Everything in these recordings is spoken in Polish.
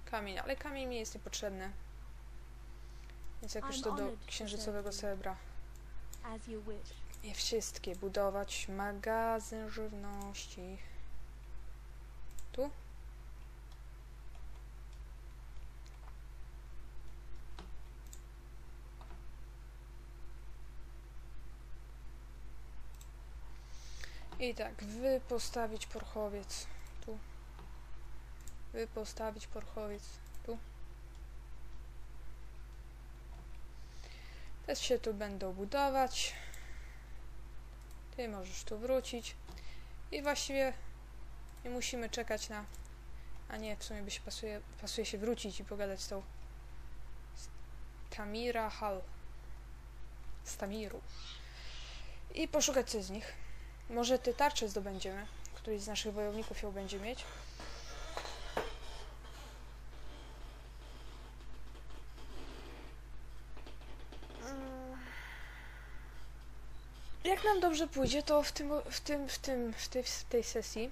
Kamień, ale kamień mi jest niepotrzebny. Więc jak już to do księżycowego srebra. Nie wszystkie. Budować magazyn żywności. Tu? I tak, postawić porchowiec. Tu. Postawić porchowiec. Tu. Też się tu będą budować. Ty możesz tu wrócić. I właściwie nie musimy czekać na... A nie, w sumie by się pasuje się wrócić i pogadać z tą... Tamira Hall. Z Tamiru. I poszukać coś z nich. Może te tarcze zdobędziemy. Któryś z naszych wojowników ją będzie mieć. Jak nam dobrze pójdzie, to w tej sesji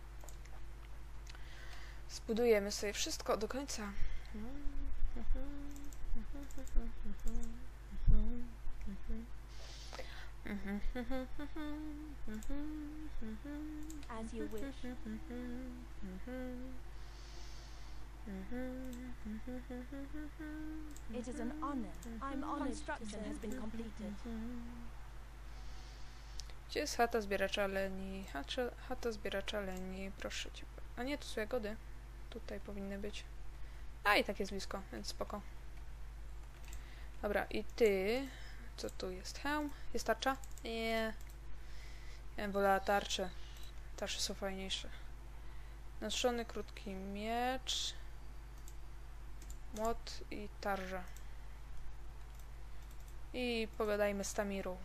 zbudujemy sobie wszystko do końca. As you wish. It is an honor. I'm honored. Construction has been completed. Gdzie jest chata zbieracza leni? Chata zbieracza leni, proszę cię. A nie, tu są jagody. Tutaj powinny być. A i tak jest blisko, więc spoko. Dobra, i ty... Co tu jest? Hełm? Jest tarcza? Nie. Ja bym wolała tarcze. Tarcze są fajniejsze. Noszony krótki miecz. Młot i tarża. I pogadajmy z Tamirą.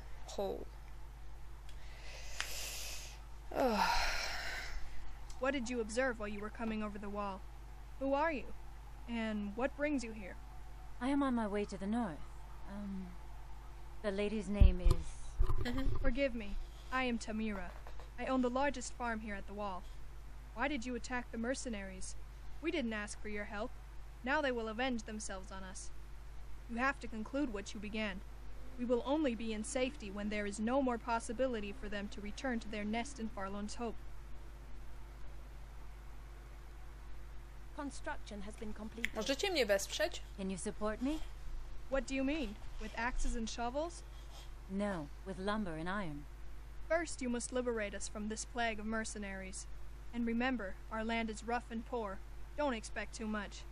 What did you observe while you were coming over the wall? Who are you? And what brings you here? I am on my way to the north. The lady's name is... Forgive me. I am Tamira. I own the largest farm here at the wall. Why did you attack the mercenaries? We didn't ask for your help. Now they will avenge themselves on us. You have to conclude what you began. We will only be in safety when there is no more possibility for them to return to their nest in Farlone's Hope. Construction has been completed. Możecie mnie wesprzeć? Can you support me? What do you mean? With axes and shovels? No, with lumber and iron. First, you must liberate us from this plague of mercenaries. And remember, our land is rough and poor. Don't expect too much.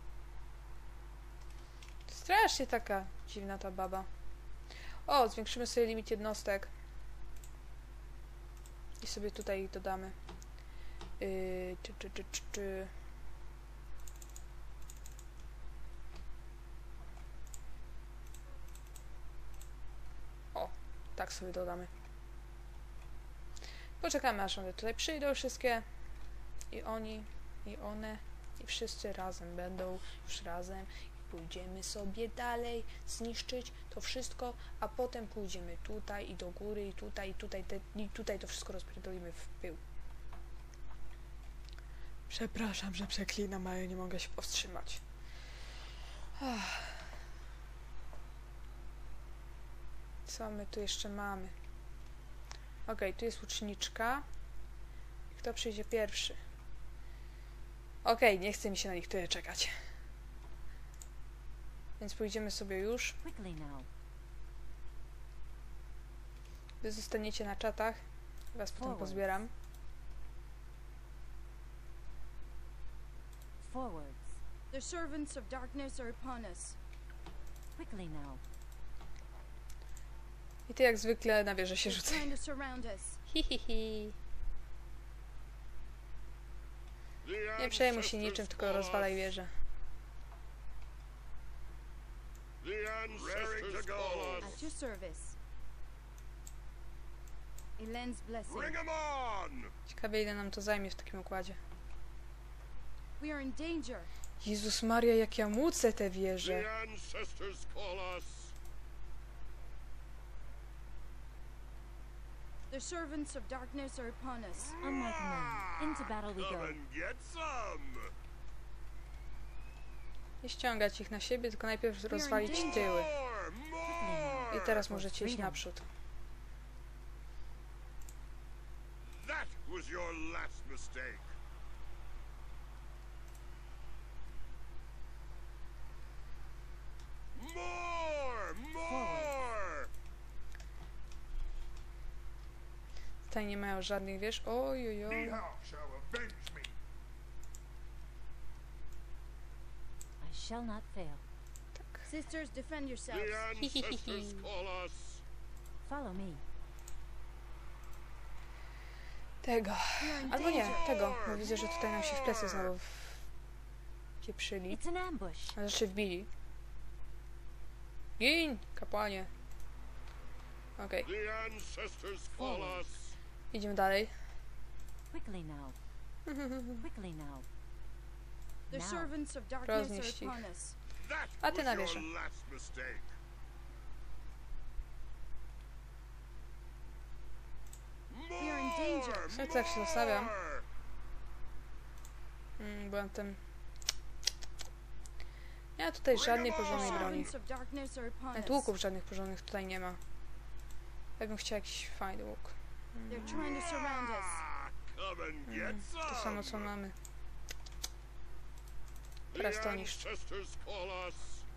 Strasznie taka dziwna ta baba. O, zwiększymy sobie limit jednostek. I sobie tutaj dodamy. O, tak sobie dodamy. Poczekamy, aż one tutaj przyjdą wszystkie. I oni, i one, i wszyscy razem będą już razem. Pójdziemy sobie dalej, zniszczyć to wszystko, a potem pójdziemy tutaj i do góry, i tutaj to wszystko rozpierdolimy w pył. Przepraszam, że przeklinam, ale nie mogę się powstrzymać. Co my tu jeszcze mamy? Okej, tu jest łuczniczka. Kto przyjdzie pierwszy? Okej, nie chce mi się na nich tyle czekać. Więc pójdziemy sobie już. Wy zostaniecie na czatach. Was potem pozbieram. Forwards. The servants of darkness are upon us. Quickly now. I ty jak zwykle na wieżę się They're rzucaj. trying to surround us. Hihihi. Nie przejmuj się niczym, tylko rozwalaj wieżę. At your service. Elend's blessing. Ciekawe, ile nam to zajmie w takim układzie. We are in danger. Jezus Maria, jak ja mucę te wieże. The servants of darkness are upon us. On my command. Into battle we go. Nie ściągać ich na siebie, tylko najpierw rozwalić tyły. I teraz możecie iść naprzód. That was your last mistake. More! Tutaj nie mają żadnych, wiesz? Ojojoj. Nihao shall avenge me. I shall not fail. Sisters, defend yourselves. The ancestors call us. Follow me. Tego. We're in Albo nie, danger. tego. Bo widzę, że tutaj nam się w plecy znowu pieprzyli. It's an ambush. A znaczy wbili. Gin, kapłanie. Okej, The ancestors call us. idziemy dalej. Quickly now. Quickly now. The Now. servants of darkness are Roznieść ich. upon us. That A ty na was wieżę. your last mistake. We are in danger. Słuchaj, tak się zostawiam. More! Byłem tym... Nie ma tutaj żadnej The porządnej broni. servants of darkness are upon Nawet us. łuków żadnych porządnych tutaj nie ma. Ja bym chciał jakiś fajny łuk. They're trying to surround us. Come and get To samo co some. mamy. The Teraz to niszcz. ancestors call us.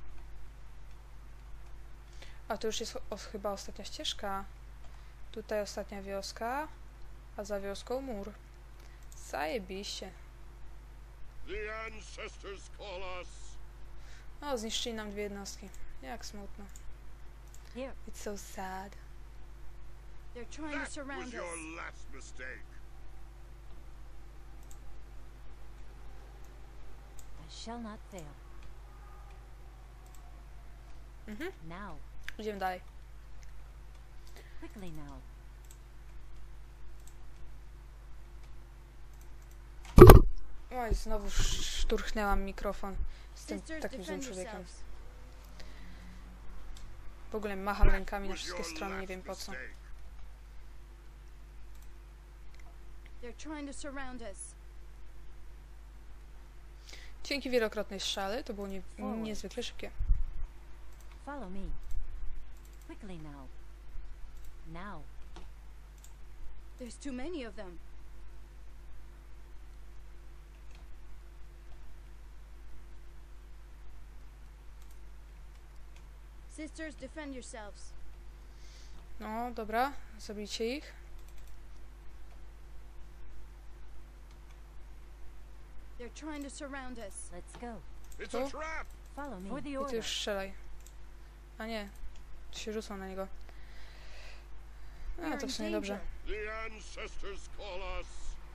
A to już jest chyba ostatnia ścieżka. Tutaj ostatnia wioska, a za wioską mur. Zajebiście. The ancestors call us. O, zniszczyli nam 2 jednostki. Jak smutno. Here. It's so sad. They're trying to That was surround your us. last mistake. I shall not fail. Now. Idziemy dalej. Quickly now. Oj, znowu szturchnęłam mikrofon z tym Sisters, takim złym defend człowiekiem. yourselves. W ogóle macham rękami na Was wszystkie your strony, nie last wiem po co. mistake. They're trying to surround us. Dzięki wielokrotnej strzale to było niezwykle szybkie. Follow me. Quickly now. Now. There's too many of them. Sisters, defend yourselves. No, dobra, zabijcie ich. They're trying to surround us. Let's go. It's a trap. Follow me. For the I ty order. już strzelaj. A nie, to się rzucą na niego. A, to w sumie dobrze. The ancestors call us.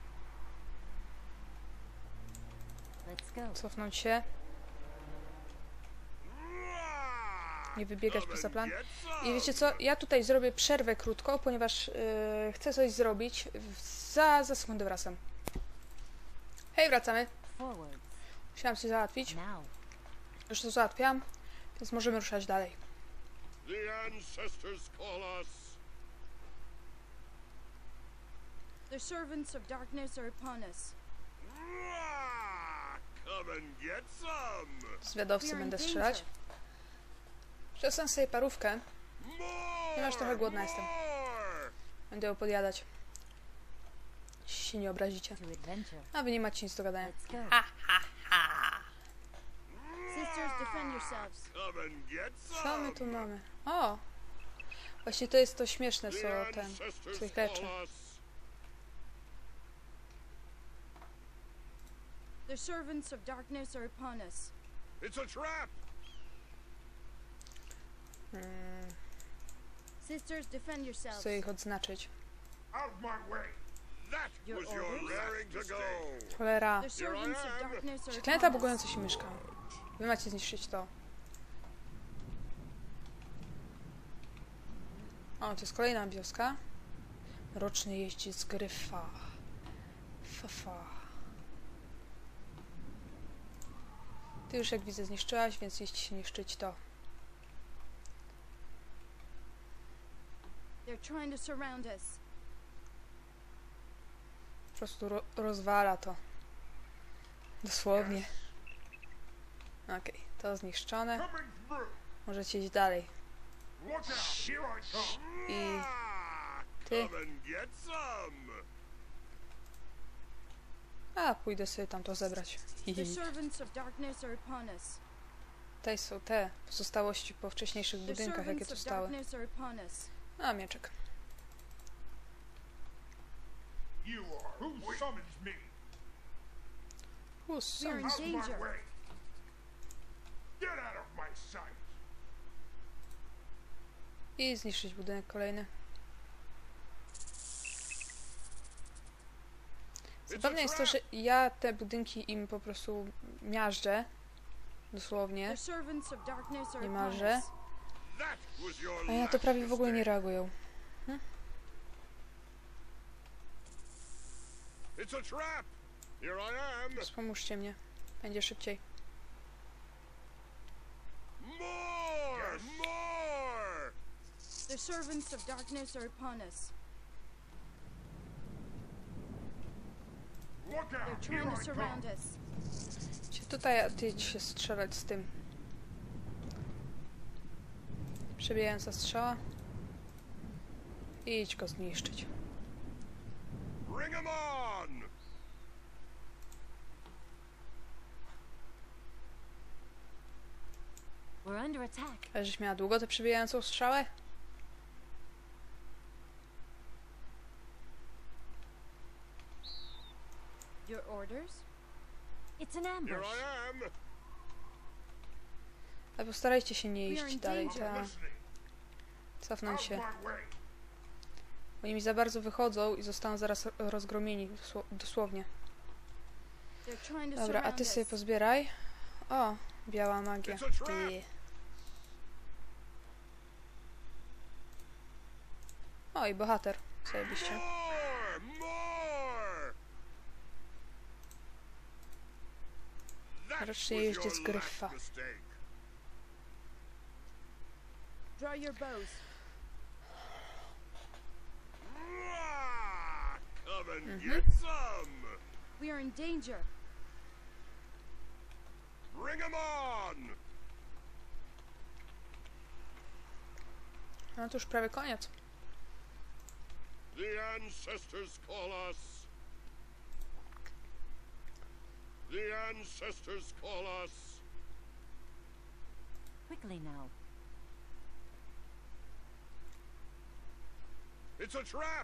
Let's go. Cofnąć się, nie wybiegać Come poza and plan. get I some. wiecie co, ja tutaj zrobię przerwę krótko, ponieważ chcę coś zrobić. Za sekundę wracam. Hej, wracamy. Forward. Musiałam coś załatwić. Now. Już to załatwiam, więc możemy ruszać dalej. The ancestors call us. The servants of darkness are upon us. Come and get some. Z zwiadowcy We are in będę danger. strzelać. Przesłam sobie parówkę. More. Ponieważ trochę głodna jestem. More. Będę ją podjadać. Jeśli się nie obrazicie. To adventure. A wy nie macie nic do gadania. Let's go. Sisters, defend yourselves. Come and get Co my some. tu mamy? O! Właśnie to jest to śmieszne, The co ten, ancestors co ich call leczy. us. The servants of darkness are upon us. It's a trap. Sisters, defend yourselves. Chcę ich odznaczyć. Out my way. That Your was your orders? raring to go. Cholera. The servants of darkness are Przeklęta upon us. bugująca się myszka. Wy macie zniszczyć to. O, to jest kolejna wioska. Roczny jeździec Gryfa. Fafa. Ty już jak widzę zniszczyłaś, więc iść się niszczyć to. They're trying to surround us. Po prostu rozwala to. Dosłownie. Okej, to zniszczone. Coming through. Możecie iść dalej. Look out. Here I come. I ty? Come and get some. A, pójdę sobie tam to zebrać. The servants of darkness are upon us. Tutaj są te pozostałości po wcześniejszych The budynkach, jakie servants tu of stały. darkness are upon us. A, mieczek. You are. Who summons me? We are in Out my danger. way. Get out of my sight. I zniszczyć budynek kolejny. Zabawne jest to, że ja te budynki im po prostu miażdżę. Dosłownie. The servants of darkness are upon Niemalże. us. That was your A ja to last prawie w ogóle nie mistake. reagują. It's a trap. Here I am. Pomóżcie mnie. Będzie szybciej. More. More. The servants of darkness are upon us. Look They're out. trying Here to I surround come. us. Cię tutaj, a ty idź się strzelać z tym. Przebijająca strzała. I idź go zniszczyć. Bring 'em on. We're under attack. Ale żeś miała długo tę przebijającą strzałę? Your orders? It's an Here ambush. I am. Ale postarajcie się nie We are iść in dalej. danger. Ta, Listening. cofnąć Out się. my way. Oni mi za bardzo wychodzą i zostaną zaraz rozgromieni. Dosłownie. They're trying to Dobra, a surround ty sobie us. pozbieraj. O, biała magia. It's a trap. Ty. O, i bohater. Zajebiście. More. More. That Rocznie was jeździec your gryfa. last mistake. Draw your bows. Ah, come and Mhm. get some. We are in danger. Bring 'em on. No to już prawie koniec. The ancestors call us. The ancestors call us. Quickly now. It's a trap.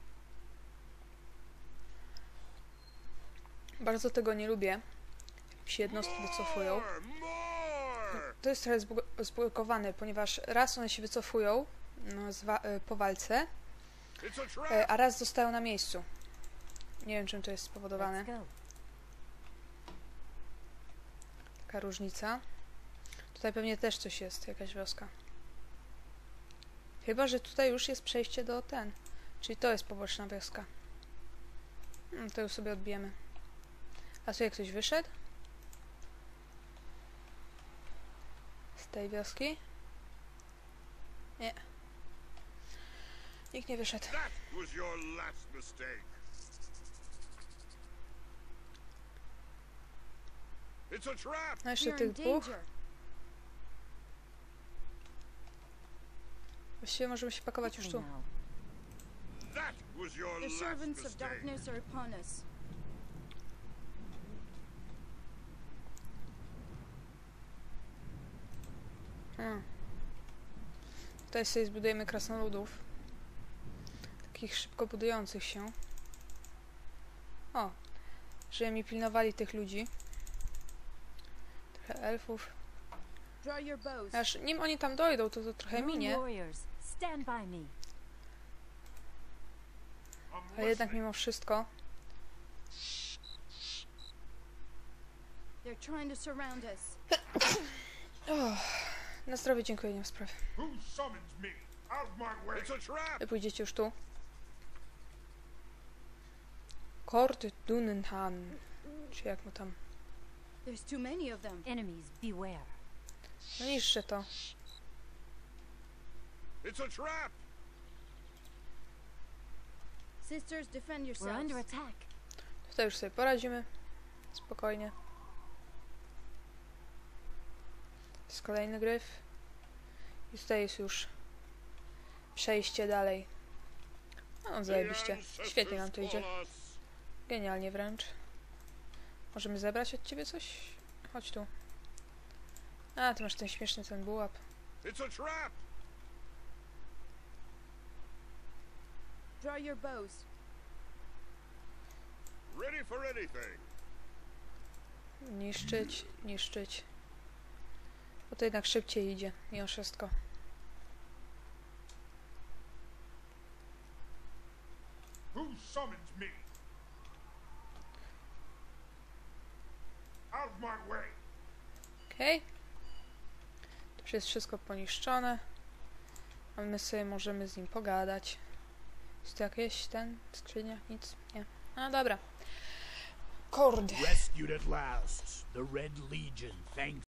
Bardzo tego nie lubię. Jak się jednostki wycofują. More. More. To jest trochę zblokowane, ponieważ raz one się wycofują no, po walce, It's a trap. a raz zostają na miejscu. Nie wiem, czym to jest spowodowane. Let's go. Taka różnica. Tutaj pewnie też coś jest, jakaś wioska. Chyba, że tutaj już jest przejście do ten. Czyli to jest poboczna wioska. To już sobie odbijemy. A tu jak ktoś wyszedł? Z tej wioski? Nie. Nikt nie wyszedł. That was your last mistake. It's a trap. No We jeszcze are in tych dwóch. danger. Właściwie możemy się pakować już Quickly tu. now. That was your The last servants of mistake. darkness are upon us. Tutaj sobie zbudujemy krasnoludów. Takich szybko budujących się. O! Żeby mi pilnowali tych ludzi. Trochę elfów. Draw your bows. Aż nim oni tam dojdą, to trochę Moon minie. warriors, stand by me. I'm Ale jednak listening. mimo wszystko They're trying to surround us. na zdrowie dziękuję, nie ma sprawy. Who summons me? Out my way. It's a trap. Wy pójdziecie już tu. Kord Dunenhan. Czy jak mu tam. There's too many of them. Enemies, beware. No niszczę to. It's a trap. Sisters, defend We're under yourselves. attack. Tutaj już sobie poradzimy. Spokojnie. jest kolejny gryf. I tutaj jest już przejście dalej. No, zajebiście. Świetnie nam to idzie. Genialnie wręcz. Możemy zebrać od ciebie coś? Chodź tu. A, ty masz ten śmieszny ten bułap. It's a trap! Draw your bows. Ready for anything. Niszczyć, niszczyć. Bo to jednak szybciej idzie, mimo wszystko. Who summons me? Out of my way! Okej. To już jest wszystko poniszczone. A my sobie możemy z nim pogadać. Jest tu jakieś skrzynia? Nic? Nie. No dobra. Kurde. Rescued at last. The Red Legion thanks